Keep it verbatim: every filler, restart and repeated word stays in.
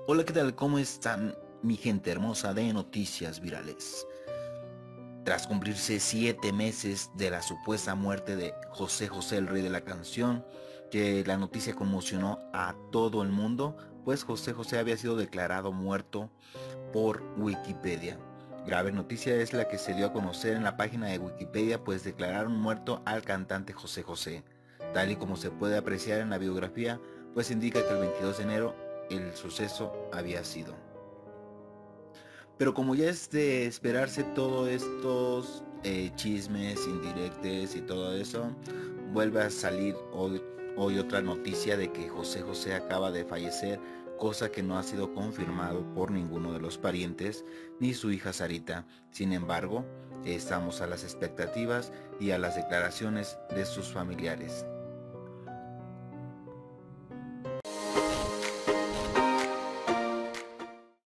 Hola, ¿qué tal? ¿Cómo están mi gente hermosa de Noticias Virales? Tras cumplirse siete meses de la supuesta muerte de José José, el rey de la canción, que la noticia conmocionó a todo el mundo, pues José José había sido declarado muerto por Wikipedia. Grave noticia es la que se dio a conocer en la página de Wikipedia, pues declararon muerto al cantante José José. Tal y como se puede apreciar en la biografía, pues indica que el veintidós de enero el suceso había sido. Pero como ya es de esperarse todos estos eh, chismes, indirectes y todo eso, vuelve a salir hoy, hoy otra noticia de que José José acaba de fallecer, cosa que no ha sido confirmado por ninguno de los parientes ni su hija Sarita. Sin embargo, estamos a las expectativas y a las declaraciones de sus familiares.